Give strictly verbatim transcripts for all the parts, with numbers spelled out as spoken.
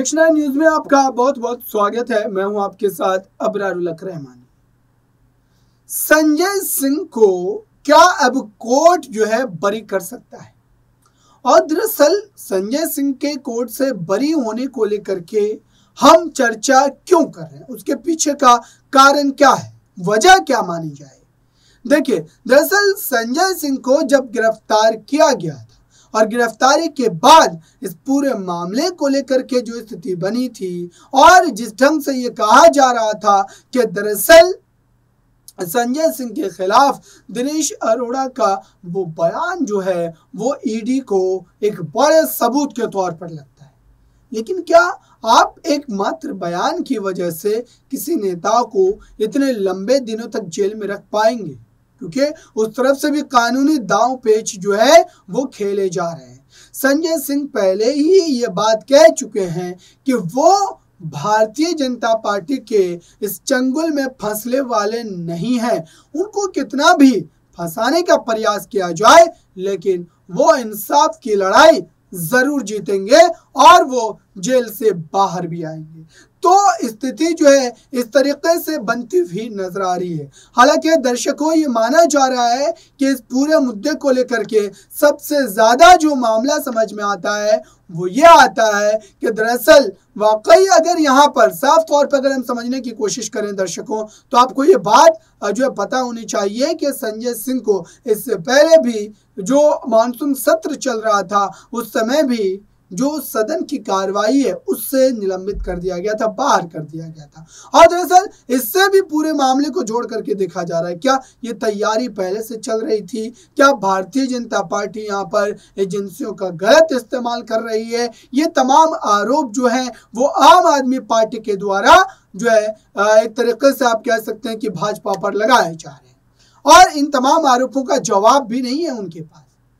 Next nine news में आपका बहुत बहुत स्वागत है। मैं हूं आपके साथ अबरारुल हक रहमानी। संजय सिंह को क्या अब कोर्ट जो है बरी कर सकता है? और दरअसल संजय सिंह के कोर्ट से बरी होने को लेकर के हम चर्चा क्यों कर रहे हैं, उसके पीछे का कारण क्या है, वजह क्या मानी जाए? देखिए, दरअसल संजय सिंह को जब गिरफ्तार किया गया था और गिरफ्तारी के बाद इस पूरे मामले को लेकर के जो स्थिति बनी थी और जिस ढंग से ये कहा जा रहा था कि दरअसल संजय सिंह के खिलाफ दिनेश अरोड़ा का वो बयान जो है वो ईडी को एक बड़े सबूत के तौर पर लगता है। लेकिन क्या आप एकमात्र बयान की वजह से किसी नेता को इतने लंबे दिनों तक जेल में रख पाएंगे? क्योंकि उस तरफ से भी कानूनी दांव पेच जो है वो खेले जा रहे हैं। संजय सिंह पहले ही ये बात कह चुके हैं कि वो भारतीय जनता पार्टी के इस चंगुल में फंसने वाले नहीं हैं। उनको कितना भी फंसाने का प्रयास किया जाए लेकिन वो इंसाफ की लड़ाई जरूर जीतेंगे और वो जेल से बाहर भी आएंगे। तो स्थिति जो है इस तरीके से बनती हुई नजर आ रही है। हालांकि दर्शकों, ये माना जा रहा है कि इस पूरे मुद्दे को लेकर के सबसे ज्यादा जो मामला समझ में आता है वो ये आता है कि दरअसल वाकई अगर यहाँ पर साफ तौर पर अगर हम समझने की कोशिश करें दर्शकों, तो आपको ये बात जो है पता होनी चाहिए कि संजय सिंह को इससे पहले भी जो मानसून सत्र चल रहा था उस समय भी जो सदन की कार्रवाई है उससे निलंबित कर दिया गया था, बाहर कर दिया गया था। और दरअसल इससे भी पूरे मामले को जोड़ करके देखा जा रहा है, क्या ये तैयारी पहले से चल रही थी? क्या भारतीय जनता पार्टी यहाँ पर एजेंसियों का गलत इस्तेमाल कर रही है? ये तमाम आरोप जो है वो आम आदमी पार्टी के द्वारा जो है एक तरीके से आप कह सकते हैं कि भाजपा पर लगाए जा रहे हैं और इन तमाम आरोपों का जवाब भी नहीं है उनके पास।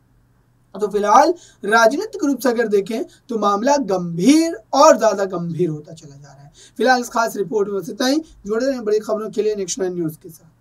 तो फिलहाल राजनीतिक रूप से अगर देखें तो मामला गंभीर और ज्यादा गंभीर होता चला जा रहा है। फिलहाल इस खास रिपोर्ट में बस इतना ही। जुड़े रहें बड़ी खबरों के लिए नेक्स्ट नाइन न्यूज के साथ।